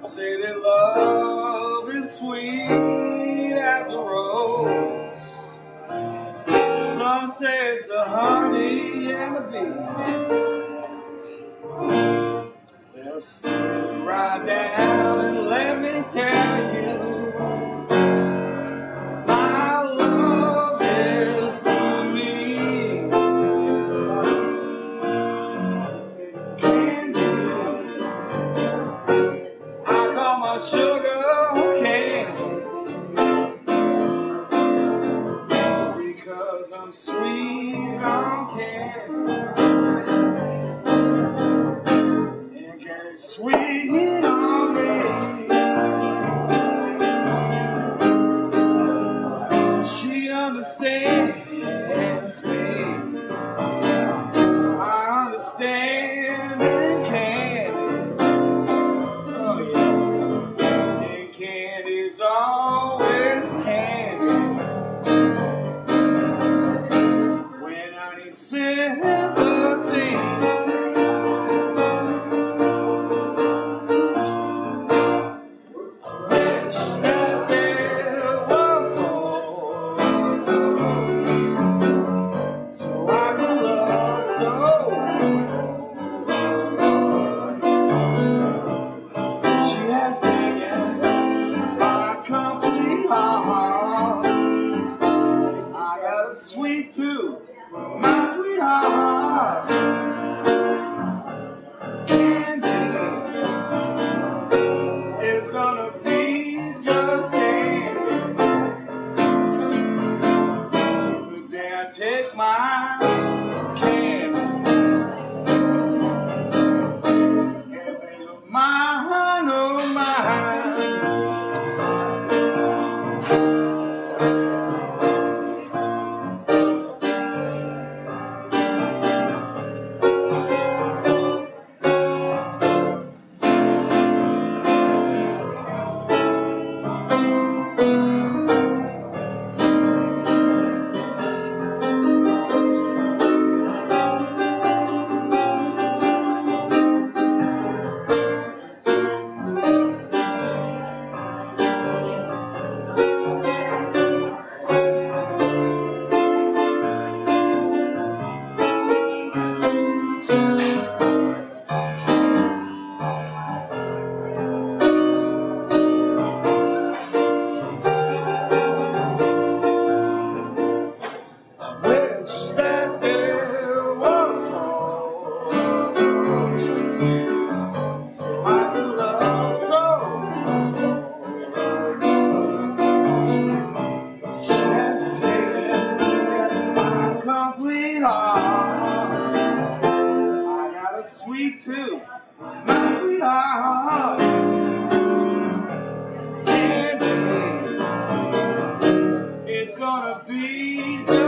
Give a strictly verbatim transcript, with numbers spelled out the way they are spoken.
say that love is sweet as a rose. Some say it's the honey and the bee. They'll sit right down and let me tell you, my love is to me. Candy, I call my sugar candy, because I'm sweet on candy. And candy's sweet on me. She understands me. I understand candy. Oh yeah. And candy's always handy when I need sympathy. Wish that there were more, so I could love so much. She has taken my complete heart. I got a sweet tooth, my sweetheart. Candy is gonna be just candy the day I take my candy and make her mine, oh mine. Sweet too, my sweetheart. Candy, it's gonna be